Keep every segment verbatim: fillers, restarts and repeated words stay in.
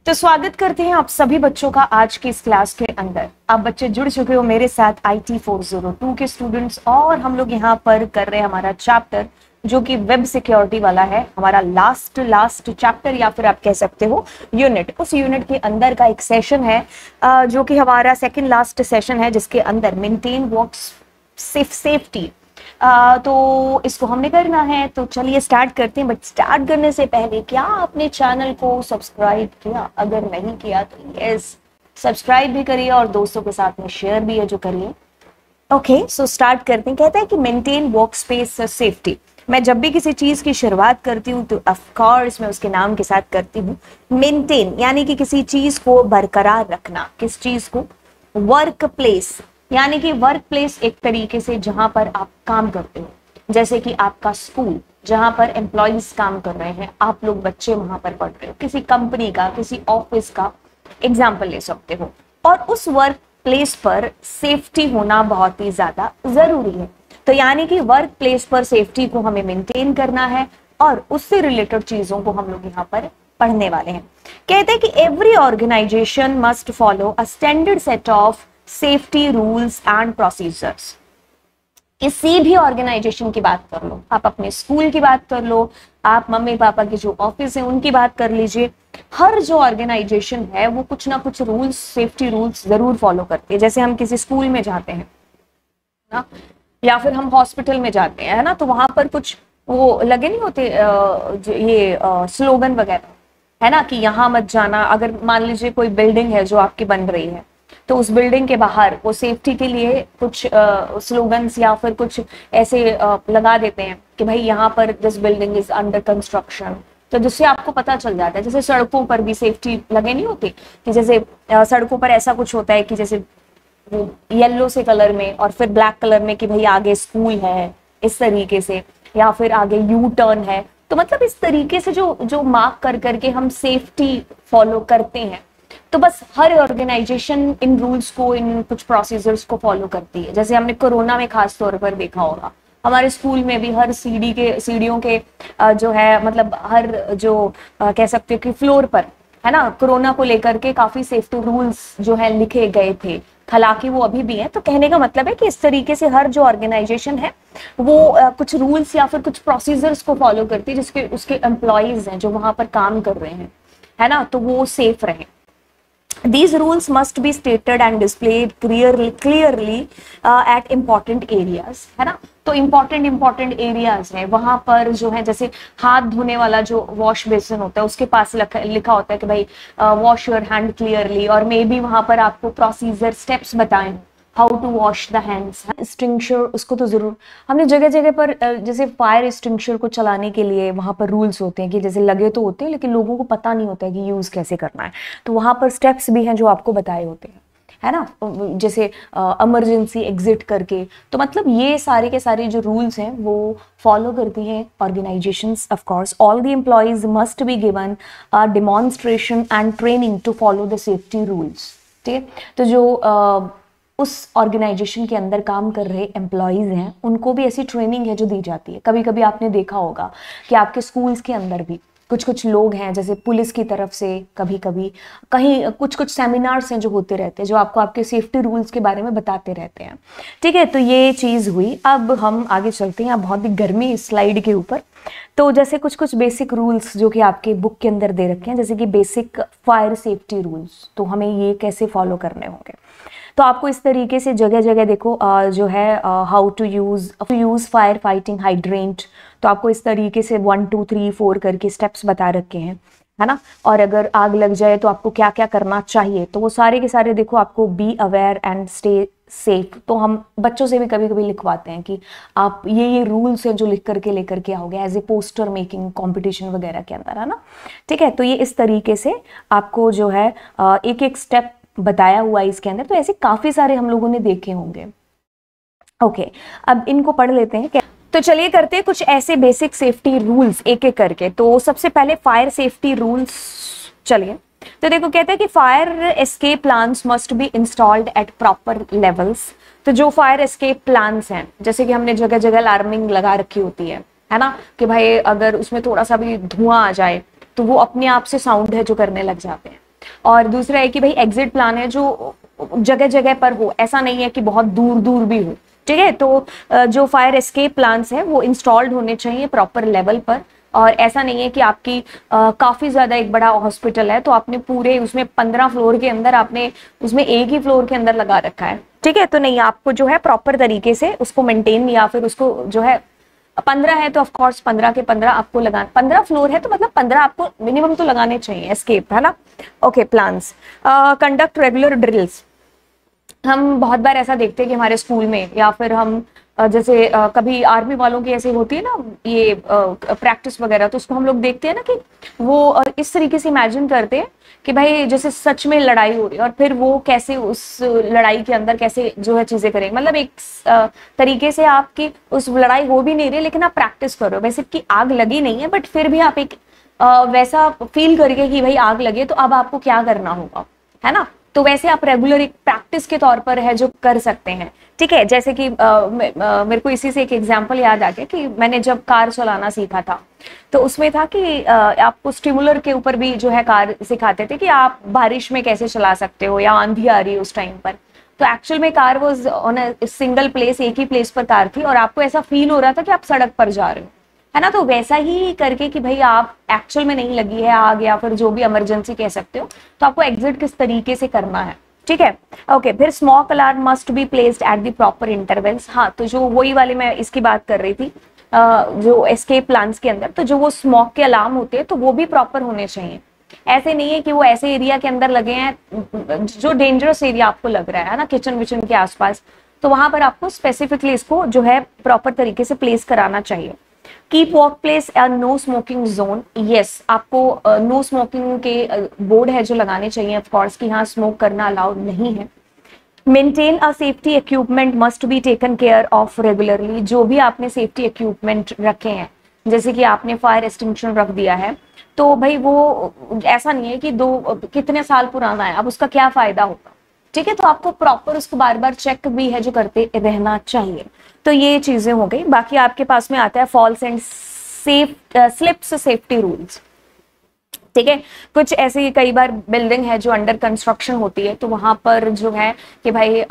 तो स्वागत करते हैं आप सभी बच्चों का आज की इस क्लास के अंदर। आप बच्चे जुड़ चुके हो मेरे साथ I T four zero two के स्टूडेंट्स, और हम लोग यहाँ पर कर रहे हैं हमारा चैप्टर जो कि वेब सिक्योरिटी वाला है। हमारा लास्ट लास्ट चैप्टर या फिर आप कह सकते हो यूनिट। उस यूनिट के अंदर का एक सेशन है जो कि हमारा सेकेंड लास्ट सेशन है, जिसके अंदर maintain works safe safety Uh, तो इसको हमने करना है। तो चलिए स्टार्ट करते हैं। बट स्टार्ट करने से पहले क्या आपने चैनल को सब्सक्राइब किया? अगर नहीं किया तो यस सब्सक्राइब भी करिए और दोस्तों के साथ में शेयर भी है जो करिए। ओके, सो स्टार्ट करते हैं। कहता है कि मेंटेन वर्क स्पेस सेफ्टी। मैं जब भी किसी चीज की शुरुआत करती हूँ तो ऑफ कोर्स मैं उसके नाम के साथ करती हूँ मेंटेन, यानी कि किसी चीज को बरकरार रखना। किस चीज को? वर्क प्लेस, यानी कि वर्क प्लेस एक तरीके से जहां पर आप काम करते हो, जैसे कि आपका स्कूल जहां पर एम्प्लॉइज काम कर रहे हैं, आप लोग बच्चे वहां पर पढ़ रहे हो, किसी कंपनी का, किसी ऑफिस का एग्जाम्पल ले सकते हो। और उस वर्क प्लेस पर सेफ्टी होना बहुत ही ज्यादा जरूरी है। तो यानी कि वर्क प्लेस पर सेफ्टी को हमें मेंटेन करना है और उससे रिलेटेड चीजों को हम लोग यहाँ पर पढ़ने वाले हैं। कहते हैं कि every organisation must follow a standard set of safety rules and procedures. किसी भी ऑर्गेनाइजेशन की बात कर लो, आप अपने स्कूल की बात कर लो, आप मम्मी पापा के जो ऑफिस है उनकी बात कर लीजिए, हर जो ऑर्गेनाइजेशन है वो कुछ ना कुछ रूल्स, सेफ्टी रूल्स जरूर फॉलो करती है। जैसे हम किसी स्कूल में जाते हैं ना, या फिर हम हॉस्पिटल में जाते हैं, है ना, तो वहां पर कुछ वो लगे नहीं होते ये स्लोगन वगैरह, है ना, कि यहाँ मत जाना। अगर मान लीजिए कोई बिल्डिंग है जो आपकी बन रही है, तो उस बिल्डिंग के बाहर वो सेफ्टी के लिए कुछ स्लोगन्स या फिर कुछ ऐसे आ, लगा देते हैं कि भाई यहाँ पर this building is under construction, तो जिससे आपको पता चल जाता है। जैसे सड़कों पर भी सेफ्टी लगे नहीं होती कि जैसे आ, सड़कों पर ऐसा कुछ होता है कि जैसे वो येलो से कलर में और फिर ब्लैक कलर में कि भाई आगे स्कूल है, इस तरीके से, या फिर आगे यू टर्न है। तो मतलब इस तरीके से जो जो मार्क कर करके हम सेफ्टी फॉलो करते हैं। तो बस हर ऑर्गेनाइजेशन इन रूल्स को, इन कुछ प्रोसीजर्स को फॉलो करती है। जैसे हमने कोरोना में खास तौर पर देखा होगा, हमारे स्कूल में भी हर सीढ़ी के सीढ़ियों के जो है, मतलब हर जो कह सकते हो कि फ्लोर पर, है ना, कोरोना को लेकर के काफी सेफ्टी रूल्स जो है लिखे गए थे। हालांकि वो अभी भी है। तो कहने का मतलब है कि इस तरीके से हर जो ऑर्गेनाइजेशन है वो कुछ रूल्स या फिर कुछ प्रोसीजर्स को फॉलो करती है, जिसके उसके एम्प्लॉइज हैं जो वहां पर काम कर रहे हैं, है ना, तो वो सेफ रहे। These rules must be stated and displayed clearly, clearly uh, at important areas, है ना। तो important important areas है वहां पर जो है, जैसे हाथ धोने वाला जो वॉश बेसिन होता है उसके पास लिखा होता है कि भाई वॉश योर हैंड क्लियरली, और मे बी वहां पर आपको प्रोसीजर स्टेप्स बताए how to wash the hands. Extinguisher, उसको तो जरूर हमने जगह जगह पर, जैसे फायर एक्सटिंग्विशर को चलाने के लिए वहां पर रूल्स होते हैं कि जैसे लगे तो होते हैं लेकिन लोगों को पता नहीं होता है कि यूज कैसे करना है। तो वहां पर स्टेप्स भी हैं जो आपको बताए होते हैं, है ना, जैसे इमरजेंसी एग्जिट करके। तो मतलब ये सारे के सारे जो रूल्स हैं वो फॉलो करती हैं organisations. Of course all the employees must be given a demonstration and training to follow the safety rules. ठीक है, तो जो uh, उस ऑर्गेनाइजेशन के अंदर काम कर रहे एम्प्लॉइज हैं उनको भी ऐसी ट्रेनिंग है जो दी जाती है। कभी कभी आपने देखा होगा कि आपके स्कूल्स के अंदर भी कुछ कुछ लोग हैं, जैसे पुलिस की तरफ से, कभी कभी कहीं कुछ कुछ सेमिनार्स हैं जो होते रहते हैं, जो आपको आपके सेफ्टी रूल्स के बारे में बताते रहते हैं। ठीक है, तो ये चीज़ हुई। अब हम आगे चलते हैं। अब बहुत ही गर्मी इस स्लाइड के ऊपर। तो जैसे कुछ कुछ बेसिक रूल्स जो कि आपके बुक के अंदर दे रखे हैं, जैसे कि बेसिक फायर सेफ्टी रूल्स, तो हमें ये कैसे फॉलो करने होंगे। तो आपको इस तरीके से जगह जगह देखो आ, जो है how to use to use fire fighting hydrant, तो आपको इस तरीके से वन टू थ्री फोर करके स्टेप्स बता रखे हैं, है ना। और अगर आग लग जाए तो आपको क्या क्या करना चाहिए, तो वो सारे के सारे देखो आपको be aware and stay safe. तो हम बच्चों से भी कभी कभी लिखवाते हैं कि आप ये ये रूल्स हैं जो लिख करके लेकर के आओगे as a poster making competition वगैरह के अंदर, है ना। ठीक है, तो ये इस तरीके से आपको जो है एक एक स्टेप बताया हुआ है इसके अंदर। तो ऐसे काफी सारे हम लोगों ने देखे होंगे। ओके, अब इनको पढ़ लेते हैं क्या। तो चलिए करते हैं कुछ ऐसे बेसिक सेफ्टी रूल्स एक एक करके। तो सबसे पहले फायर सेफ्टी रूल्स, चलिए। तो देखो कहते हैं कि fire escape plans must be installed at proper levels. तो जो फायर एस्केप प्लान्स हैं, जैसे कि हमने जगह जगह अलार्मिंग लगा रखी होती है है ना, कि भाई अगर उसमें थोड़ा सा भी धुआं आ जाए तो वो अपने आप से साउंड है जो करने लग जाते हैं, और दूसरा है कि भाई एग्जिट प्लान है जो जगह जगह पर हो, ऐसा नहीं है कि बहुत दूर दूर भी हो, ठीक है। तो जो फायर एस्केप प्लान्स है वो इंस्टॉल्ड होने चाहिए प्रॉपर लेवल पर, और ऐसा नहीं है कि आपकी आ, काफी ज्यादा एक बड़ा हॉस्पिटल है तो आपने पूरे उसमें पंद्रह फ्लोर के अंदर आपने उसमें एक ही फ्लोर के अंदर लगा रखा है, ठीक है। तो नहीं, आपको जो है प्रॉपर तरीके से उसको मेंटेन या फिर उसको जो है पंद्रह है तो ऑफ कोर्स पंद्रह के पंद्रह आपको लगाना, पंद्रह फ्लोर है तो मतलब पंद्रह आपको मिनिमम तो लगाने चाहिए एस्केप, है ना। Okay, plans, conduct regular drills. हम बहुत बार ऐसा देखते हैं कि हमारे स्कूल में या फिर हम जैसे कभी आर्मी वालों की ऐसी होती है ना ये प्रैक्टिस वगैरह, तो उसको हम लोग देखते हैं ना कि वो इस तरीके से इमेजिन करते हैं कि भाई जैसे सच में लड़ाई हो रही है और फिर वो कैसे उस लड़ाई के अंदर कैसे जो है चीजें करेंगे, मतलब एक तरीके से आपकी उस लड़ाई हो भी नहीं रही लेकिन आप प्रैक्टिस कर रहे हो, वैसे कि आग लगी नहीं है बट फिर भी आप एक वैसा फील करके कि भाई आग लगे तो अब आपको क्या करना होगा, है ना। तो वैसे आप रेगुलर एक प्रैक्टिस के तौर पर है जो कर सकते हैं, ठीक है। जैसे कि आ, मेरे को इसी से एक एग्जांपल याद आ गया कि मैंने जब कार चलाना सीखा था तो उसमें था कि आ, आपको स्टिमुलर के ऊपर भी जो है कार सिखाते थे कि आप बारिश में कैसे चला सकते हो या आंधी आ रही है उस टाइम पर। तो एक्चुअल में car was on a single place, एक ही प्लेस पर कार थी और आपको ऐसा फील हो रहा था कि आप सड़क पर जा रहे हो, है ना। तो वैसा ही करके कि भाई आप एक्चुअल में नहीं लगी है आग या फिर जो भी इमरजेंसी कह सकते हो, तो आपको एग्जिट किस तरीके से करना है, ठीक है। ओके, फिर smoke alarm must be placed at the proper intervals. हाँ, तो जो वही वाले मैं इसकी बात कर रही थी जो एस्केप प्लान्स के अंदर, तो जो वो स्मोक के अलार्म होते हैं तो वो भी प्रॉपर होने चाहिए। ऐसे नहीं है कि वो ऐसे एरिया के अंदर लगे हैं जो डेंजरस एरिया आपको लग रहा है ना, किचन विचन के आसपास, तो वहां पर आपको स्पेसिफिकली इसको जो है प्रॉपर तरीके से प्लेस कराना चाहिए। Keep workplace a no smoking zone. Yes, आपको नो uh, स्मोकिंग के बोर्ड uh, है जो लगाने चाहिए ऑफ कोर्स कि हाँ स्मोक करना अलाउड नहीं है। Maintain a safety equipment must be taken care of regularly. जो भी आपने सेफ्टी इक्विपमेंट रखे हैं, जैसे कि आपने फायर एक्सटिंग्विशर रख दिया है, तो भाई वो ऐसा नहीं है कि दो कितने साल पुराना है अब उसका क्या फायदा होगा, ठीक है। तो आपको प्रॉपर उसको बार बार चेक भी है जो करते रहना चाहिए। तो ये चीजें हो गई। बाकी आपके पास में आता है falls and safe slips safety rules, ठीक है। कुछ ऐसी कई बार बिल्डिंग है जो अंडर कंस्ट्रक्शन होती है, तो वहां पर जो है कि भाई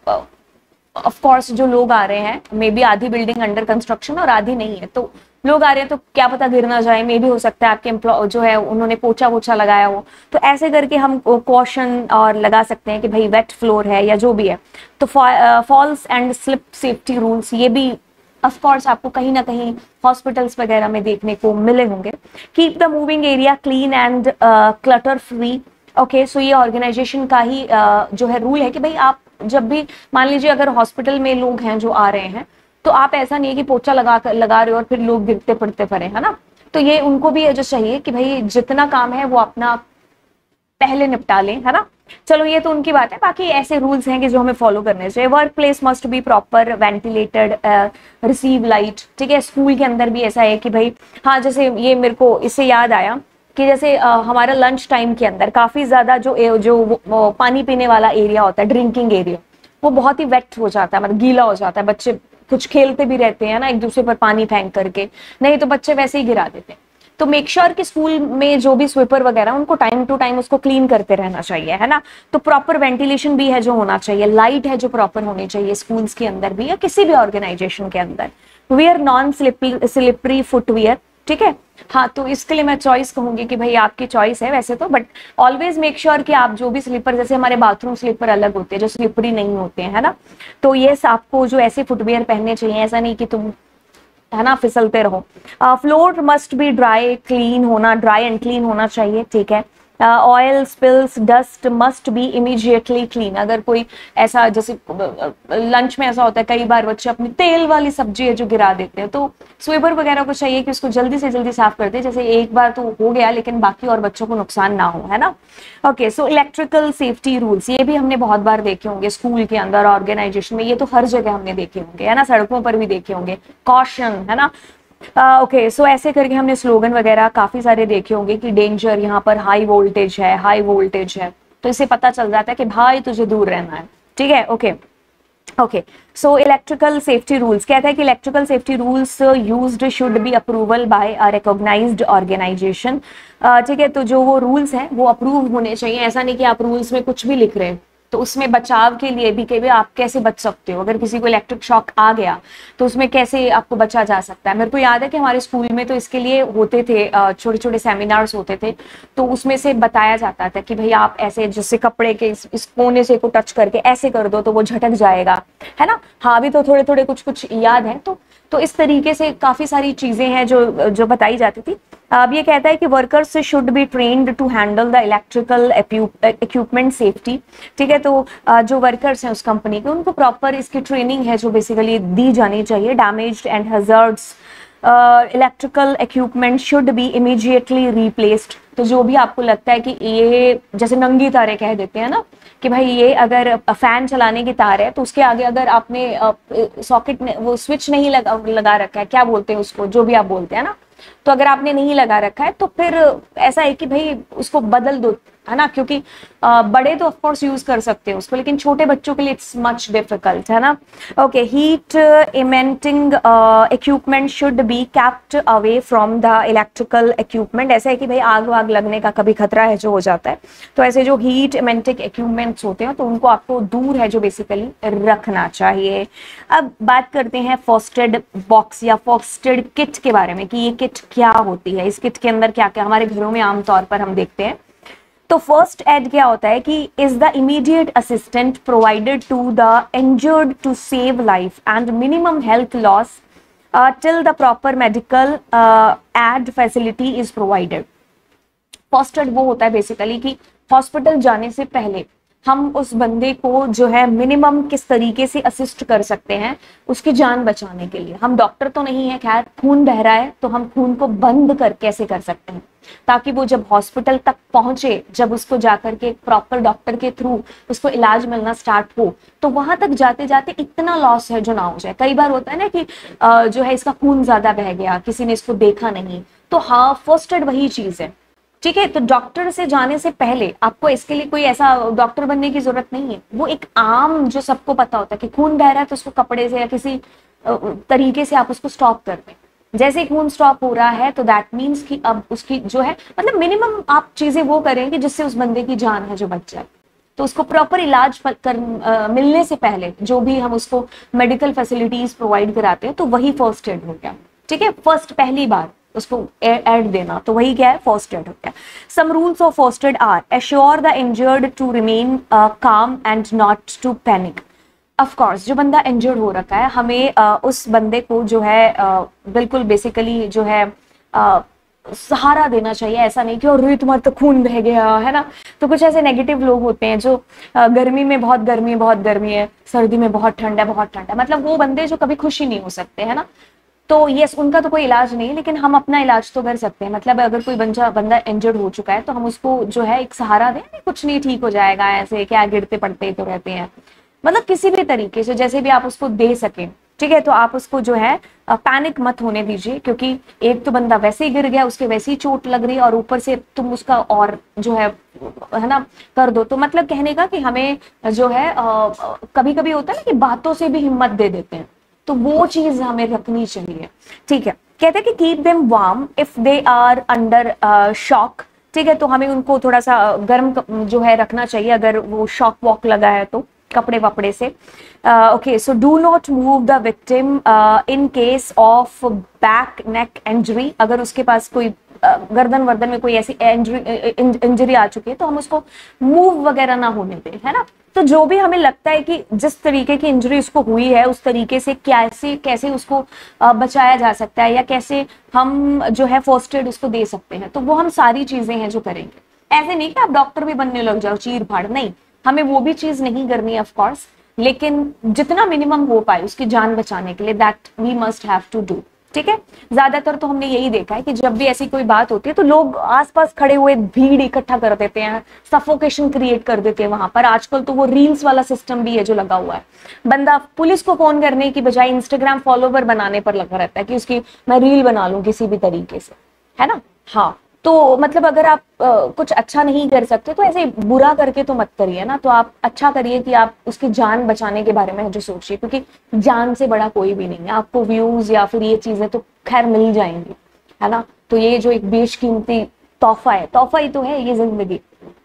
ऑफ कोर्स जो लोग आ रहे हैं, मे बी आधी बिल्डिंग अंडर कंस्ट्रक्शन और आधी नहीं है, तो लोग आ रहे हैं तो क्या पता गिर ना जाए, मे भी हो सकता है आपके एम्प्लॉय जो है उन्होंने पोछा वोछा लगाया हो, तो ऐसे करके हम कॉशन और लगा सकते हैं कि भाई वेट फ्लोर है या जो भी है। तो falls and slip safety rules ये भी ऑफ कोर्स आपको कहीं ना कहीं हॉस्पिटल्स वगैरह में देखने को मिले होंगे। Keep the moving area clean and clutter free. Okay, so ये ऑर्गेनाइजेशन का ही uh, जो है रूल है कि भाई आप जब भी मान लीजिए अगर हॉस्पिटल में लोग हैं जो आ रहे हैं, तो आप ऐसा नहीं है कि पोछा लगा लगा रहे हो और फिर लोग गिरते पड़ते पड़े, है ना। तो ये उनको भी जो चाहिए कि भाई जितना काम है वो अपना पहले निपटा लें, है ना। चलो ये तो उनकी बात है, बाकी ऐसे रूल्स हैं कि जो हमें फॉलो करने चाहिए। Work place must be proper ventilated, receive light, ठीक है। स्कूल के अंदर भी ऐसा है कि भाई हाँ, जैसे ये मेरे को इससे याद आया कि जैसे आ, हमारा लंच टाइम के अंदर काफी ज्यादा जो जो वो, वो, पानी पीने वाला एरिया होता है, ड्रिंकिंग एरिया, वो बहुत ही वेट हो जाता है, मतलब गीला हो जाता है। बच्चे कुछ खेलते भी रहते हैं ना एक दूसरे पर पानी फेंक करके, नहीं तो बच्चे वैसे ही गिरा देते हैं। तो मेक श्योर कि स्कूल में जो भी स्वीपर वगैरह उनको टाइम टू टाइम उसको क्लीन करते रहना चाहिए, है ना। तो प्रॉपर वेंटिलेशन भी है जो होना चाहिए, लाइट है जो प्रॉपर होनी चाहिए स्कूल्स के अंदर भी या किसी भी ऑर्गेनाइजेशन के अंदर। वियर नॉन स्लिपरी फुटवियर, ठीक है। हाँ, तो इसके लिए मैं चॉइस कहूंगी कि भाई आपकी चॉइस है वैसे तो, बट ऑलवेज मेक श्योर कि आप जो भी स्लीपर, जैसे हमारे बाथरूम स्लीपर अलग होते हैं जो स्लिपरी नहीं होते हैं, है ना। तो ये आपको जो ऐसे फुटवियर पहनने चाहिए, ऐसा नहीं कि तुम है ना फिसलते रहो। Floor must be dry clean होना, ड्राई एंड क्लीन होना चाहिए, ठीक है। Oil spills dust must be immediately clean. अगर कोई ऐसा जैसे लंच में ऐसा होता है कई बार बच्चे अपनी तेल वाली सब्जी है जो गिरा देते हैं, तो स्वीपर वगैरह को चाहिए कि उसको जल्दी से जल्दी साफ कर दे, जैसे एक बार तो हो गया लेकिन बाकी और बच्चों को नुकसान ना हो, है ना। Okay, so electrical safety rules ये भी हमने बहुत बार देखे होंगे स्कूल के अंदर, ऑर्गेनाइजेशन में, ये तो हर जगह हमने देखे होंगे, है ना, सड़कों पर भी देखे होंगे, कॉशन, है ना। ओके, सो ऐसे करके हमने स्लोगन वगैरह काफी सारे देखे होंगे कि डेंजर, यहाँ पर हाई वोल्टेज है, हाई वोल्टेज है, तो इससे पता चल जाता है कि भाई तुझे दूर रहना है, ठीक है। Okay, okay, so electrical safety rules कहता है कि electrical safety rules used should be approval by a recognised organisation. ठीक है, तो जो वो रूल्स हैं वो अप्रूव होने चाहिए। ऐसा नहीं कि आप रूल्स में कुछ भी लिख रहे हैं। तो उसमें बचाव के लिए भी कि आप कैसे बच सकते हो, अगर किसी को इलेक्ट्रिक शॉक आ गया तो उसमें कैसे आपको बचा जा सकता है। मेरे को याद है कि हमारे स्कूल में तो इसके लिए होते थे, छोटे छोटे सेमिनार्स होते थे, तो उसमें से बताया जाता था कि भाई आप ऐसे जैसे कपड़े के इस, इस कोने से को टच करके ऐसे कर दो तो वो झटक जाएगा, है ना। हाँ, अभी तो थोड़े थोड़े कुछ कुछ याद है। तो तो इस तरीके से काफी सारी चीजें हैं जो जो बताई जाती थी। अब ये कहता है कि workers should be trained to handle the electrical equipment safety. ठीक है, तो जो वर्कर्स हैं उस कंपनी के, उनको प्रॉपर इसकी ट्रेनिंग है जो बेसिकली दी जानी चाहिए। Damaged and hazards electrical equipment should be immediately replaced. तो जो भी आपको लगता है कि ये जैसे नंगी तारें कह देते हैं ना, कि भाई ये अगर फैन चलाने की तार है तो उसके आगे अगर आपने सॉकेट वो स्विच नहीं लगा लगा रखा है, क्या बोलते हैं उसको, जो भी आप बोलते हैं ना, तो अगर आपने नहीं लगा रखा है तो फिर ऐसा है कि भाई उसको बदल दो, है ना। क्योंकि आ, बड़े तो ऑफ कोर्स यूज कर सकते हैं उसको, लेकिन छोटे बच्चों के लिए इट्स मच डिफिकल्ट, है ना। Okay, heat emitting equipment should be kept away from the electrical equipment. ऐसा है कि भाई आग वाग लगने का कभी खतरा है जो हो जाता है, तो ऐसे जो हीट इमेंटिंग इक्विपमेंट्स होते हैं तो उनको आपको दूर है जो बेसिकली रखना चाहिए। अब बात करते हैं फर्स्ट एड बॉक्स या फर्स्ट एड किट के बारे में कि ये किट क्या होती है, इस किट के अंदर क्या क्या हमारे घरों में आमतौर पर हम देखते हैं। तो फर्स्ट एड क्या होता है कि is the immediate assistant provided to the injured to save life and minimum health loss till the proper medical aid facility is provided. First aid वो होता है बेसिकली कि हॉस्पिटल जाने से पहले हम उस बंदे को जो है मिनिमम किस तरीके से असिस्ट कर सकते हैं उसकी जान बचाने के लिए। हम डॉक्टर तो नहीं है, खैर खून बह रहा है तो हम खून को बंद कर कैसे कर सकते हैं ताकि वो जब हॉस्पिटल तक पहुंचे, जब उसको जाकर के प्रॉपर डॉक्टर के थ्रू उसको इलाज मिलना स्टार्ट हो, तो वहां तक जाते जाते इतना लॉस है जो ना हो जाए। कई बार होता है ना कि जो है इसका खून ज्यादा बह गया, किसी ने इसको देखा नहीं, तो हाँ फर्स्ट एड वही चीज है। ठीक है, तो डॉक्टर से जाने से पहले आपको इसके लिए कोई ऐसा डॉक्टर बनने की जरूरत नहीं है। वो एक आम जो सबको पता होता है कि खून बह रहा है तो उसको कपड़े से या किसी तरीके से आप उसको स्टॉप कर दें। जैसे खून स्टॉप हो रहा है तो दैट मीन्स कि अब उसकी जो है मतलब मिनिमम आप चीजें वो करेंगे जिससे उस बंदे की जान है जो बच जाए। तो उसको प्रॉपर इलाज कर आ, मिलने से पहले जो भी हम उसको मेडिकल फैसिलिटीज प्रोवाइड कराते हैं तो वही फर्स्ट एड हो गया। ठीक है, फर्स्ट पहली बार उसको एड देना तो वही क्या है, फर्स्ट एड हो गया। Some rules of first aid are assure the injured to remain calm and not to panic. Of course जो बंदा इंजर्ड हो रखा है हमें uh, उस बंदे को जो है uh, बिल्कुल बेसिकली जो है uh, सहारा देना चाहिए। ऐसा नहीं कि और तुम्हारा तो खून बह गया, है ना। तो कुछ ऐसे नेगेटिव लोग होते हैं जो uh, गर्मी में बहुत गर्मी बहुत गर्मी है, सर्दी में बहुत ठंड है बहुत ठंड है, मतलब वो बंदे जो कभी खुश ही नहीं हो सकते, है ना। तो यस उनका तो कोई इलाज नहीं है, लेकिन हम अपना इलाज तो कर सकते हैं। मतलब अगर कोई बंदा बंदा इंजर्ड हो चुका है तो हम उसको जो है एक सहारा दें, नहीं कुछ नहीं ठीक हो जाएगा, ऐसे क्या गिरते पड़ते तो रहते हैं, मतलब किसी भी तरीके से जैसे भी आप उसको दे सकें। ठीक है, तो आप उसको जो है पैनिक मत होने दीजिए, क्योंकि एक तो बंदा वैसे ही गिर गया, उसके वैसे ही चोट लग रही है और ऊपर से तुम उसका और जो है है ना कर दो। तो मतलब कहने का कि हमें जो है कभी कभी होता है ना कि बातों से भी हिम्मत दे देते हैं, तो वो चीज हमें रखनी चाहिए। ठीक है, कहते हैं कि keep them warm if they are under shock. ठीक है, तो हमें उनको थोड़ा सा गर्म जो है रखना चाहिए अगर वो शॉक वॉक लगा है तो कपड़े वपड़े से। Okay, so do not move the victim in case of back neck injury. अगर उसके पास कोई uh, गर्दन वर्दन में कोई ऐसी इंजरी आ चुकी है तो हम उसको मूव वगैरह ना होने दें, है ना। तो जो भी हमें लगता है कि जिस तरीके की इंजरी उसको हुई है उस तरीके से कैसे कैसे उसको uh, बचाया जा सकता है या कैसे हम जो है फर्स्ट एड उसको दे सकते हैं, तो वो हम सारी चीजें हैं जो करेंगे। ऐसे नहीं कि आप डॉक्टर भी बनने लग जाओ चीर फाड़, नहीं, हमें वो भी चीज नहीं करनी है ऑफ कोर्स, लेकिन जितना मिनिमम हो पाए उसकी जान बचाने के लिए that we must have to do. ठीक है, ज्यादातर तो हमने यही देखा है कि जब भी ऐसी कोई बात होती है तो लोग आसपास खड़े हुए भीड़ इकट्ठा कर देते हैं, सफोकेशन क्रिएट कर देते हैं वहां पर। आजकल तो वो रील्स वाला सिस्टम भी है जो लगा हुआ है, बंदा पुलिस को फोन करने की बजाय इंस्टाग्राम फॉलोवर बनाने पर लगा रहता है कि उसकी मैं रील बना लूं किसी भी तरीके से, है ना। हाँ, तो मतलब अगर आप आ, कुछ अच्छा नहीं कर सकते तो ऐसे बुरा करके तो मत करिए ना, तो आप अच्छा करिए कि आप उसकी जान बचाने के बारे में जो सोचिए, क्योंकि जान से बड़ा कोई भी नहीं है। आपको व्यूज या फिर ये चीजें तो खैर मिल जाएंगी, है ना। तो ये जो एक बेशकीमती तोहफा है, तोहफा ही तो है ये जिंदगी,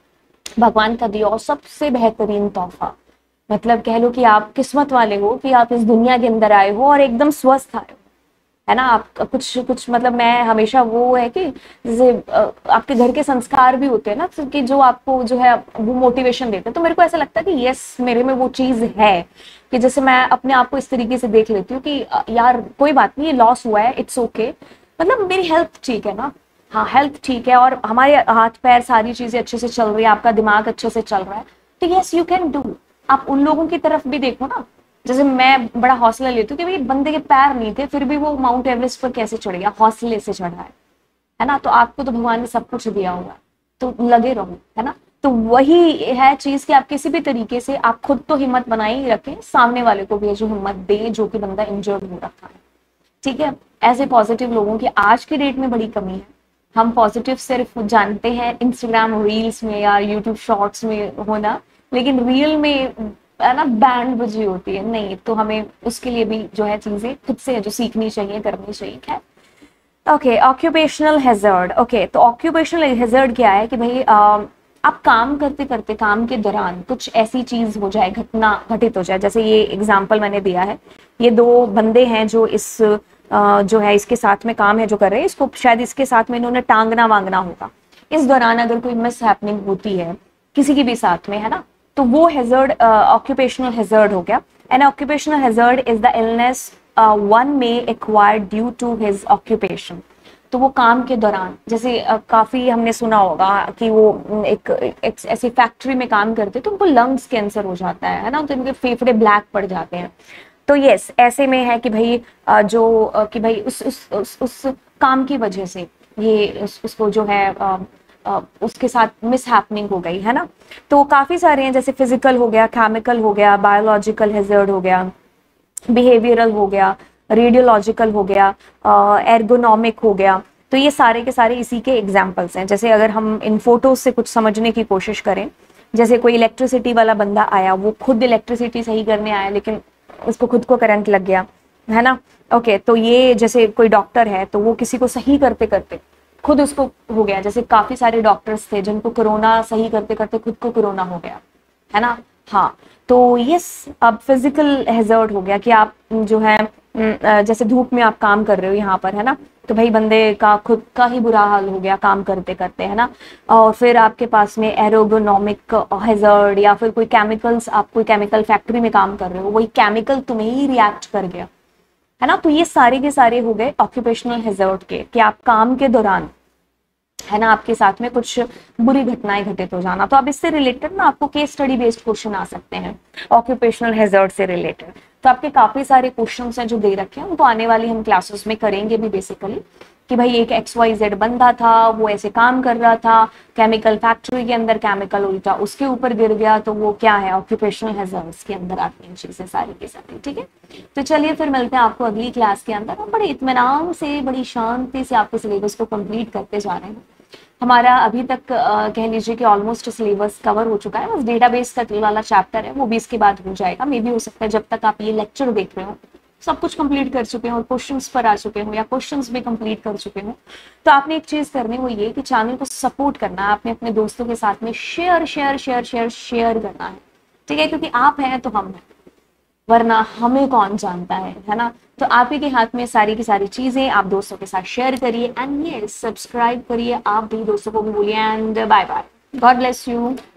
भगवान का दिया और सबसे बेहतरीन तोहफा। मतलब कह लो कि आप किस्मत वाले हो कि आप इस दुनिया के अंदर आए हो और एकदम स्वस्थ आए हो, है ना। आप कुछ कुछ मतलब मैं हमेशा वो है कि जैसे आपके घर के संस्कार भी होते हैं ना कि जो आपको जो है वो मोटिवेशन देते हैं। तो मेरे को ऐसा लगता है कि यस, मेरे में वो चीज है कि जैसे मैं अपने आप को इस तरीके से देख लेती हूँ कि यार कोई बात नहीं, लॉस हुआ है, इट्स ओके okay. मतलब मेरी हेल्थ ठीक है ना, हाँ हेल्थ ठीक है और हमारे हाथ पैर सारी चीजें अच्छे से चल रही है, आपका दिमाग अच्छे से चल रहा है, तो यस यू कैन डू। आप उन लोगों की तरफ भी देखो ना, जैसे मैं बड़ा हौसला लेती हूँ कि भाई बंदे के पैर नहीं थे फिर भी वो माउंट एवरेस्ट पर कैसे चढ़ गया, हौसले से चढ़ा है है ना। तो आपको तो भगवान ने सब कुछ दिया होगा, तो लगे रहो, है ना। तो वही है चीज कि आप किसी भी तरीके से आप खुद तो हिम्मत बनाए ही रखें, सामने वाले को भी जो हिम्मत दे जो कि बंदा इंजर्ड हो रखा है, ठीक है। ऐसे पॉजिटिव लोगों की आज की डेट में बड़ी कमी है। हम पॉजिटिव सिर्फ जानते हैं इंस्टाग्राम रील्स में या यूट्यूब शॉर्ट्स में होना, लेकिन रियल में है ना बैंड बजी होती है नहीं, तो हमें उसके लिए भी जो है चीजें खुद से जो सीखनी चाहिए, करनी चाहिए। खैर ओके, ऑक्यूपेशनल हैजर्ड। ओके, तो ऑक्यूपेशनल हैजर्ड क्या है कि भाई आ, आप काम करते करते काम के दौरान कुछ ऐसी चीज हो जाए, घटना घटित हो जाए। जैसे ये एग्जांपल मैंने दिया है, ये दो बंदे हैं जो इस आ, जो है इसके साथ में काम है जो कर रहे हैं, इसको शायद इसके साथ में इन्होंने टांगना वांगना होगा। इस दौरान अगर कोई मिस हैपनिंग होती है किसी की भी साथ में, है ना, तो वो हैजर्ड ऑक्यूपेशनल हैजर्ड हो गया। An occupational hazard is the illness one may acquired due to his occupation. तो वो काम के दौरान, जैसे uh, काफी हमने सुना होगा कि वो एक, एक ऐसी फैक्ट्री में काम करते तो उनको लंग्स कैंसर हो जाता है है ना, तो उनके फेफड़े ब्लैक पड़ जाते हैं। तो यस, ऐसे में है कि भाई uh, जो uh, कि भाई उस उस, उस उस काम की वजह से ये उस, उसको जो है uh, Uh, उसके साथ मिस हैपनिंग हो गई, है ना। तो काफी सारे हैं, जैसे फिजिकल हो गया, केमिकल हो गया, बायोलॉजिकल हैजर्ड हो गया, बिहेवियरल हो गया, रेडियोलॉजिकल हो गया, एर्गोनॉमिक uh, हो गया। तो ये सारे के सारे इसी के एग्जाम्पल्स हैं। जैसे अगर हम इन फोटोज से कुछ समझने की कोशिश करें, जैसे कोई इलेक्ट्रिसिटी वाला बंदा आया, वो खुद इलेक्ट्रिसिटी सही करने आया लेकिन उसको खुद को करंट लग गया, है ना। ओके, तो ये जैसे कोई डॉक्टर है तो वो किसी को सही करते करते खुद उसको हो गया। जैसे काफी सारे डॉक्टर्स थे जिनको कोरोना सही करते करते खुद को कोरोना हो गया, है ना। हाँ, तो यस, अब फिजिकल हैजर्ड हो गया कि आप जो है जैसे धूप में आप काम कर रहे हो यहाँ पर, है ना, तो भाई बंदे का खुद का ही बुरा हाल हो गया काम करते करते, है ना। और फिर आपके पास में एरोगोनॉमिक हैजर्ड, या फिर कोई केमिकल्स, आप कोई केमिकल फैक्ट्री में काम कर रहे हो, वही केमिकल तुम्हें ही रिएक्ट कर गया, है ना। तो ये सारे के सारे हो गए ऑक्यूपेशनल हैजर्ड के, कि आप काम के दौरान, है ना, आपके साथ में कुछ बुरी घटनाएं घटित हो जाना। तो अब इससे रिलेटेड ना आपको केस स्टडी बेस्ड क्वेश्चन आ सकते हैं ऑक्यूपेशनल हैजर्ड से रिलेटेड। तो आपके काफी सारे क्वेश्चंस हैं जो दे रखे हैं, उनको आने वाली हम क्लासेस में करेंगे भी बेसिकली, कि भाई एक एक्स वाई जेड बंदा था, वो ऐसे काम कर रहा था केमिकल फैक्ट्री के अंदर, केमिकल उल्टा उसके ऊपर गिर गया, तो वो क्या है, ऑक्यूपेशनल हैजर्ड्स के अंदर आती हैं चीजें सारी की सारी, ठीक है। तो चलिए फिर मिलते हैं आपको अगली क्लास के अंदर। हम बड़े इत्मीनान से, बड़ी शांति से आपके सिलेबस को कंप्लीट करते जा रहे हैं। हमारा अभी तक कह लीजिए कि ऑलमोस्ट सिलेबस कवर हो चुका है, बस डेटाबेस का वाला चैप्टर है वो भी इसके बाद हो जाएगा। मे भी हो सकता है जब तक आप ये लेक्चर देख रहे हो सब कुछ कंप्लीट कर चुके हो और क्वेश्चंस पर आ चुके हो या क्वेश्चंस भी कंप्लीट कर चुके हो। तो आपने एक चीज करनी, वो ये कि चैनल को सपोर्ट करना है, आपने अपने दोस्तों के साथ में share share share share share करना है, ठीक है, क्योंकि आप हैं तो हम हैं, वरना हमें कौन जानता है, है ना। तो आप ही के हाथ में सारी की सारी चीजें, आप दोस्तों के साथ शेयर करिए एंड ये सब्सक्राइब करिए, आप भी दोस्तों को भी बोलिए। And bye bye, God bless you.